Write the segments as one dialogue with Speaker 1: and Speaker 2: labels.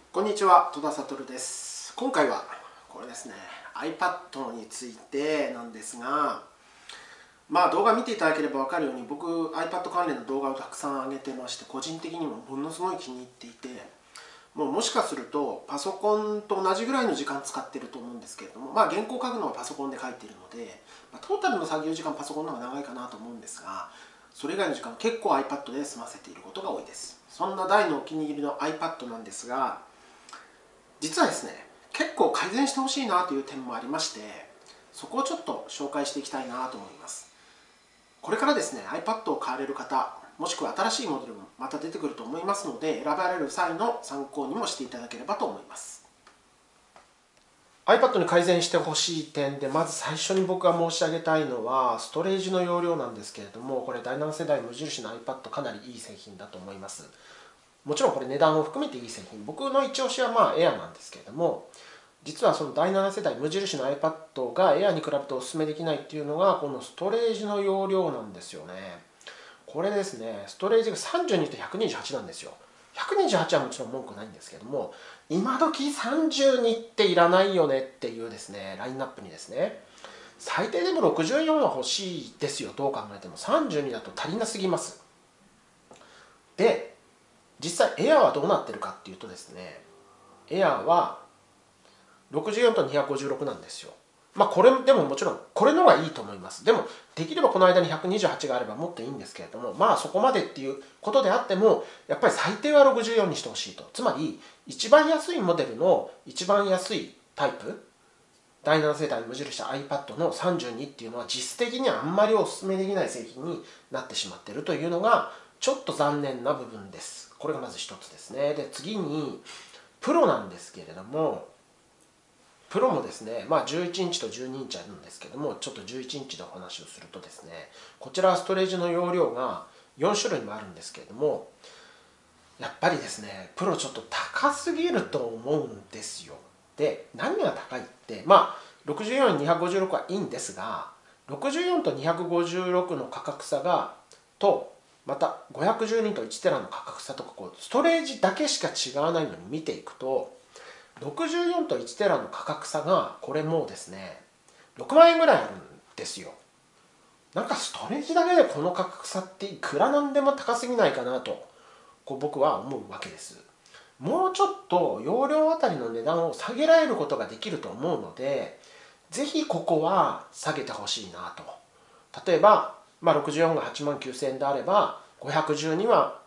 Speaker 1: こんにちは、戸田悟です。今回はこれですね、iPad についてなんですが、動画見ていただければ分かるように、僕 iPad 関連の動画をたくさん上げてまして、個人的にもものすごい気に入っていて、もしかするとパソコンと同じぐらいの時間使ってると思うんですけれども、原稿を書くのはパソコンで書いているので、トータルの作業時間パソコンの方が長いかなと思うんですが、それ以外の時間結構 iPad で済ませていることが多いです。そんな大のお気に入りの iPad なんですが、実はですね、結構改善してほしいなという点もありまして、そこをちょっと紹介していきたいなと思います。これからですね、iPad を買われる方、もしくは新しいモデルもまた出てくると思いますので、選ばれる際の参考にもしていただければと思います。iPad に改善してほしい点で、まず最初に僕が申し上げたいのは、ストレージの容量なんですけれども、これ第7世代無印の iPad かなりいい製品だと思います。もちろんこれ値段を含めていい製品。僕の一押しはAir なんですけれども、実はその第7世代無印の iPad が Air に比べてお勧めできないっていうのが、このストレージの容量なんですよね。これですね、ストレージが32と128なんですよ。128はもちろん文句ないんですけども、今時32っていらないよねっていうですね、ラインナップにですね、最低でも64は欲しいですよ、どう考えても。32だと足りなすぎます。で、実際エアーはどうなってるかっていうとですね、エアーは64と256なんですよ。これでももちろんこれの方がいいと思います。でもできればこの間に128があればもっといいんですけれども、そこまでっていうことであってもやっぱり最低は64にしてほしいと。つまり一番安いモデルの一番安いタイプ、第7世代無印 iPad の32っていうのは実質的にはあんまりお勧めできない製品になってしまっているというのがちょっと残念な部分です。これがまず一つですね。で、次にプロなんですけれども、プロもですね、11インチと12インチあるんですけども、ちょっと11インチでお話をするとですね、こちらはストレージの容量が4種類もあるんですけれども、やっぱりですね、プロちょっと高すぎると思うんですよ。で、何が高いって、64、256はいいんですが、64と256の価格差が、また512と1テラの価格差とか、ストレージだけしか違わないのに見ていくと、64と1テラの価格差がこれもうですね6万円ぐらいあるんですよ。なんかストレージだけでこの価格差っていくらなんでも高すぎないかなと僕は思うわけです。もうちょっと容量あたりの値段を下げられることができると思うので、ぜひここは下げてほしいなと。例えば、64が8万9000円であれば512は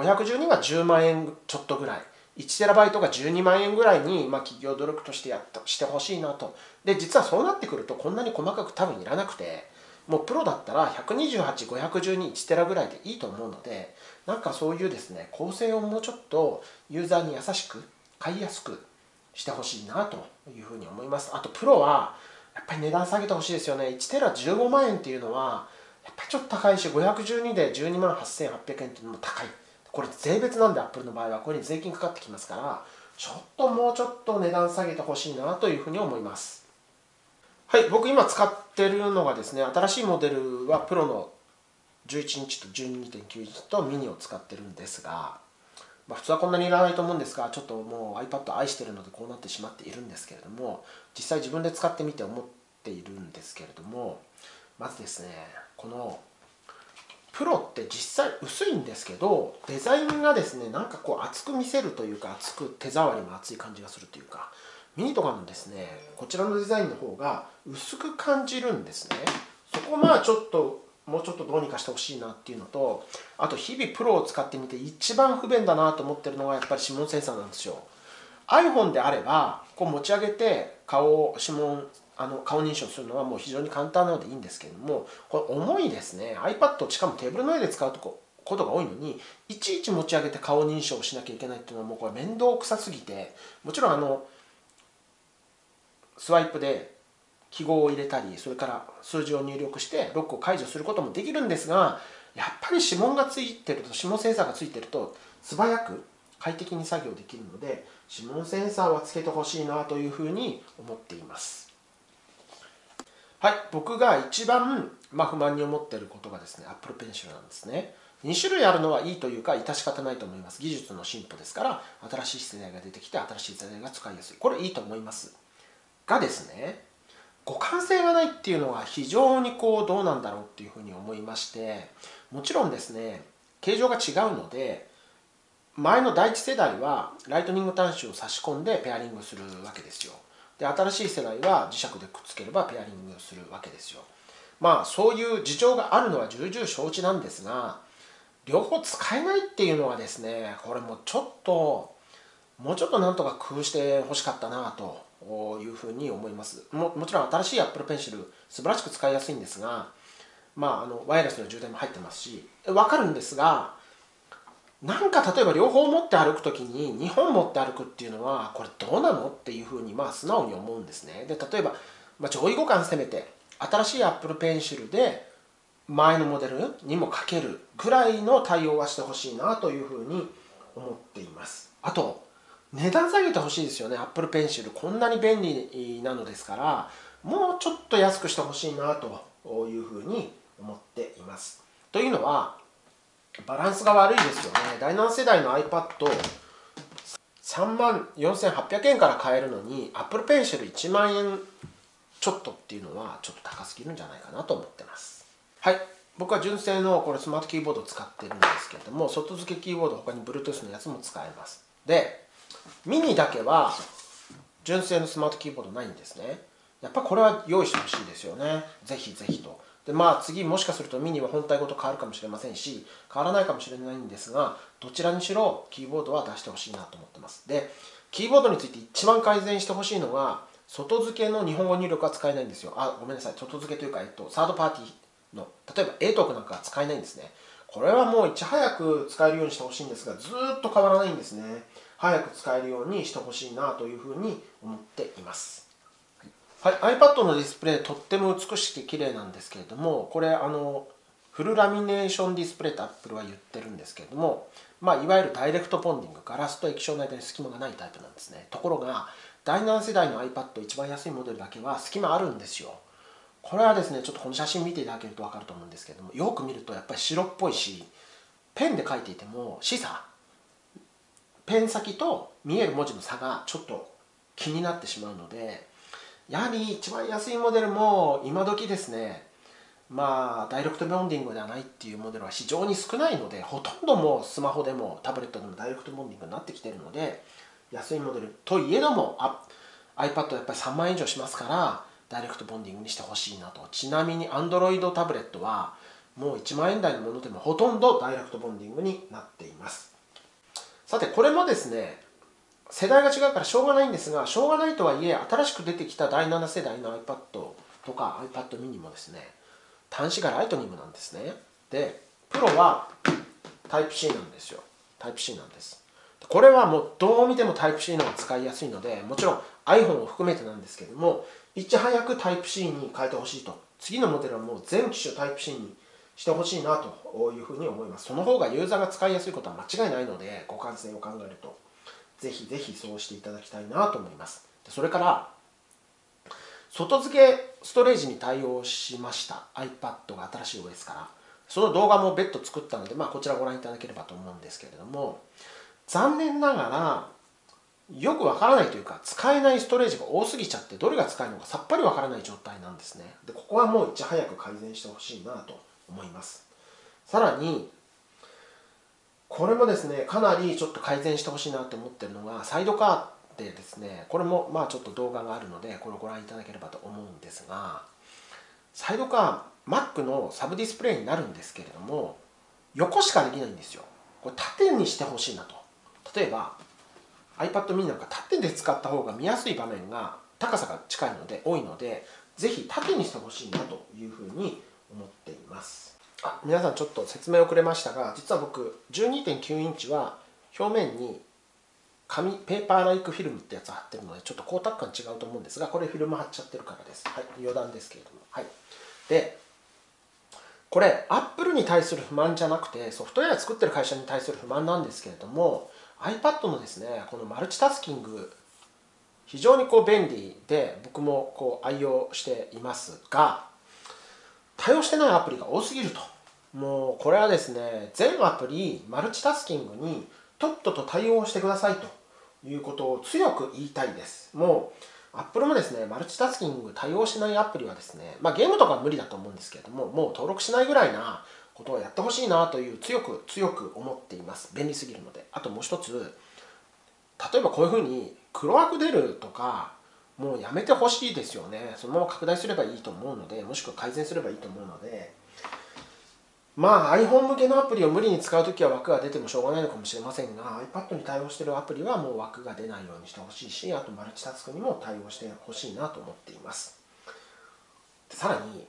Speaker 1: 10万円ちょっとぐらい、1TB が12万円ぐらいに、企業努力としてしてほしいなと。で、実はそうなってくるとこんなに細かく多分いらなくて、もうプロだったら128、512、1TB ぐらいでいいと思うので、なんかそういうですね、構成をもうちょっとユーザーに優しく、買いやすくしてほしいなというふうに思います。あとプロはやっぱり値段下げてほしいですよね。1テラ15万円っていうのはやっぱりちょっと高いし、512で12万8800円っていうのも高い。これ税別なんで、アップルの場合はこれに税金かかってきますから、もうちょっと値段下げてほしいなというふうに思います。はい、僕今使ってるのがですね、新しいモデルはプロの11インチと 12.9 インチとミニを使ってるんですが、普通はこんなにいらないと思うんですが、ちょっともう iPad 愛してるのでこうなってしまっているんですけれども、実際自分で使ってみて思っているんですけれども、まずですね、このプロって実際薄いんですけど、デザインがですね、なんか厚く見せるというか、厚く手触りも厚い感じがするというか、ミニとかのですね、こちらのデザインの方が薄く感じるんですね。そこちょっともうちょっとどうにかしてほしいなっていうのと、あと日々プロを使ってみて一番不便だなと思ってるのがやっぱり指紋センサーなんですよ。iPhone であれば持ち上げて顔認証するのはもう非常に簡単なのでいいんですけれども、これ重いですね。 iPad しかもテーブルの上で使うことが多いのに、いちいち持ち上げて顔認証しなきゃいけないっていうのはもうこれ面倒くさすぎて、もちろんスワイプで記号を入れたり、それから数字を入力してロックを解除することもできるんですが、やっぱり指紋がついてると、指紋センサーがついてると素早く快適に作業できるので、指紋センサーはつけてほしいなというふうに思っています。はい、僕が一番不満に思っていることがですね、Apple Pencil なんですね。 2種類あるのはいいというか致し方ないと思います。技術の進歩ですから、新しい世代が出てきて新しい世代が使いやすい、これいいと思いますがですね、互換性がないっていうのは非常にどうなんだろうっていうふうに思いまして、もちろんですね、形状が違うので、前の第一世代はライトニング端子を差し込んでペアリングするわけですよ。で、新しい世代は磁石でくっつければペアリングするわけですよ。そういう事情があるのは重々承知なんですが、両方使えないっていうのはですね、これもうちょっとなんとか工夫してほしかったなというふうに思います。もちろん新しい Apple Pencil 素晴らしく使いやすいんですが、ワイヤレスの充電も入ってますし分かるんですが、なんか例えば両方持って歩くときに2本持って歩くっていうのはこれどうなのっていうふうに素直に思うんですね。で、例えば、上位互換せめて新しい Apple Pencil で前のモデルにもかけるぐらいの対応はしてほしいなというふうに思っています。あと値段下げてほしいですよね。 Apple Pencil こんなに便利なのですから、もうちょっと安くしてほしいなというふうに思っています。というのはバランスが悪いですよね。第7世代の iPad 34,800円から買えるのに Apple Pencil 1万円ちょっとっていうのはちょっと高すぎるんじゃないかなと思ってます。はい、僕は純正のこれスマートキーボードを使ってるんですけれども、外付けキーボード他に Bluetooth のやつも使えます。で、ミニだけは純正のスマートキーボードないんですね。やっぱこれは用意してほしいですよね。ぜひぜひと。で、次もしかするとミニは本体ごと変わるかもしれませんし、変わらないかもしれないんですが、どちらにしろキーボードは出してほしいなと思ってます。で、キーボードについて一番改善してほしいのが、外付けの日本語入力は使えないんですよ。ごめんなさい。外付けというか、サードパーティーの、例えば A トークなんかは使えないんですね。これはもういち早く使えるようにしてほしいんですが、ずっと変わらないんですね。早く使えるようにしてほしいなというふうに思っています。はい、iPad のディスプレイとっても美しくて綺麗なんですけれども、これフルラミネーションディスプレイと Apple は言ってるんですけれども、いわゆるダイレクトボンディング、ガラスと液晶の間に隙間がないタイプなんですね。ところが第7世代の iPad 一番安いモデルだけは隙間あるんですよ。これはですね、ちょっとこの写真見ていただけると分かると思うんですけれども、よく見るとやっぱり白っぽいし、ペンで書いていてもペン先と見える文字の差がちょっと気になってしまうので、やはり一番安いモデルも今時ですね、ダイレクトボンディングではないっていうモデルは非常に少ないので、ほとんどもうスマホでもタブレットでもダイレクトボンディングになってきているので、安いモデルといえどもiPad はやっぱり3万円以上しますからダイレクトボンディングにしてほしいなと。ちなみに Android タブレットはもう1万円台のものでもほとんどダイレクトボンディングになっています。さて、これもですね、世代が違うからしょうがないんですが、しょうがないとはいえ新しく出てきた第7世代の iPad とか iPad mini もですね、端子がライトニングなんですね。で、プロはタイプ C なんですよ。タイプ C なんです。これはもうどう見てもタイプ C の方が使いやすいので、もちろん iPhone を含めてなんですけども、いち早くタイプ C に変えてほしいと。次のモデルはもう全機種タイプ C にしてほしいなというふうに思います。その方がユーザーが使いやすいことは間違いないので、互換性を考えるとぜひぜひそうしていただきたいなと思います。それから外付けストレージに対応しました iPad が新しい OS から、その動画も別途作ったので、こちらご覧いただければと思うんですけれども、残念ながらよくわからないというか、使えないストレージが多すぎちゃってどれが使えるのかさっぱりわからない状態なんですね。で、ここはもういち早く改善してほしいなと思います。さらにこれもですね、かなりちょっと改善してほしいなと思ってるのがサイドカーでですね、これもちょっと動画があるのでこれをご覧いただければと思うんですが、サイドカー Mac のサブディスプレイになるんですけれども、横しかできないんですよ。これ縦にしてほしいなと。例えば iPad mini なんか縦で使った方が見やすい場面が高さが近いので多いので、ぜひ縦にしてほしいなというふうに思っています。皆さんちょっと説明遅れましたが、実は僕 12.9 インチは表面にペーパーライクフィルムってやつ貼ってるのでちょっと光沢感違うと思うんですが、これフィルム貼っちゃってるからです。はい、余談ですけれども。はい、でこれ Apple に対する不満じゃなくてソフトウェア作ってる会社に対する不満なんですけれども、 iPad のですね、このマルチタスキング非常に便利で僕も愛用していますが、対応してないアプリが多すぎると。 もうこれはですね、全アプリマルチタスキングにとっとと対応してくださいということを強く言いたいです。もう Apple もですね、マルチタスキング対応しないアプリはですね、ゲームとかは無理だと思うんですけれども、もう登録しないぐらいなことをやってほしいなという強く思っています。便利すぎるので。あともう一つ、例えばこういうふうに黒枠出るとか、もうやめてほしいですよね。そのまま拡大すればいいと思うので、もしくは改善すればいいと思うので、iPhone 向けのアプリを無理に使うときは枠が出てもしょうがないのかもしれませんが、iPad に対応しているアプリはもう枠が出ないようにしてほしいし、あとマルチタスクにも対応してほしいなと思っています。さらに、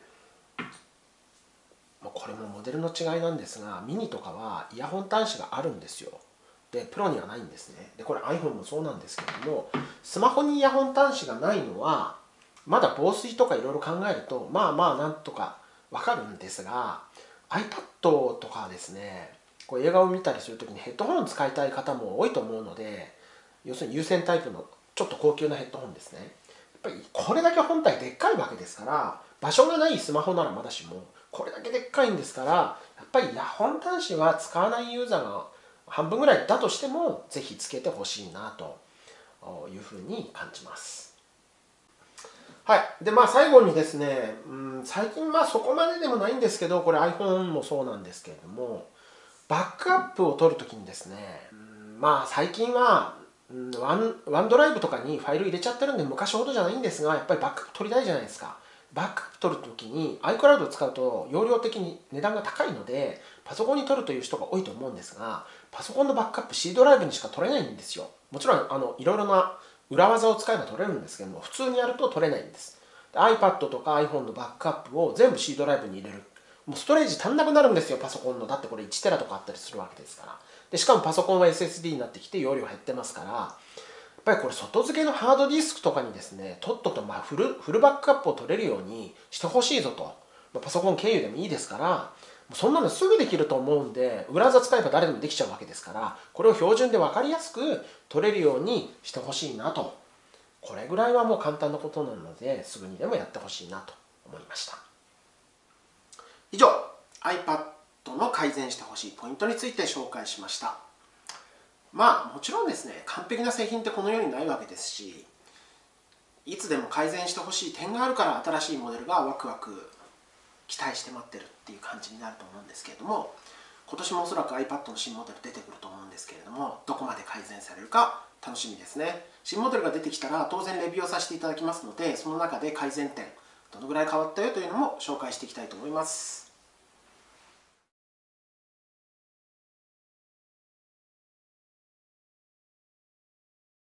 Speaker 1: これもモデルの違いなんですが、ミニとかはイヤホン端子があるんですよ。で、プロにはないんですね。で、これ iPhone もそうなんですけども、スマホにイヤホン端子がないのは、まだ防水とかいろいろ考えると、なんとかわかるんですが、iPad とかですね、こう映画を見たりするときにヘッドホン使いたい方も多いと思うので、要するに有線タイプのちょっと高級なヘッドホンですね。やっぱりこれだけ本体でっかいわけですから、場所がないスマホならまだしも、これだけでっかいんですから、やっぱりイヤホン端子は使わないユーザーが半分ぐらいだとしても、ぜひつけてほしいなというふうに感じます。はい。で、最後にですね、最近そこまででもないんですけど、これ iPhone もそうなんですけれども、バックアップを取るときにですね、最近は、ワンドライブとかにファイル入れちゃってるんで昔ほどじゃないんですが、やっぱりバックアップ取りたいじゃないですか。バックアップ取るときに iCloud を使うと容量的に値段が高いので、パソコンに取るという人が多いと思うんですが、パソコンのバックアップ C ドライブにしか取れないんですよ。もちろんいろいろな裏技を使えば取れるんですけども、普通にやると取れないんです。iPad とか iPhone のバックアップを全部 C ドライブに入れる。もうストレージ足んなくなるんですよ、パソコンの。だってこれ1テラとかあったりするわけですから。で、しかもパソコンは SSD になってきて容量減ってますから、やっぱりこれ外付けのハードディスクとかにですね、とっととフルバックアップを取れるようにしてほしいぞと。パソコン経由でもいいですから、そんなのすぐできると思うんで、裏技使えば誰でもできちゃうわけですから、これを標準で分かりやすく取れるようにしてほしいなと。これぐらいはもう簡単なことなので、すぐにでもやってほしいなと思いました。以上、iPad の改善してほしいポイントについて紹介しました。もちろんですね、完璧な製品ってこの世にないわけですし、いつでも改善してほしい点があるから新しいモデルがワクワク期待して待ってるっていう感じになると思うんですけれども、今年もおそらく iPad の新モデル出てくると思うんですけれども、どこまで改善されるか楽しみですね。新モデルが出てきたら当然レビューをさせていただきますので、その中で改善点、どのぐらい変わったよというのも紹介していきたいと思います。